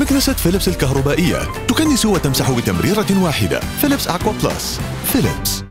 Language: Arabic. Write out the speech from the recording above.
مكنسة فيليبس الكهربائية تكنس وتمسح بتمريرة واحدة. فيليبس أكوا بلس. فيليبس.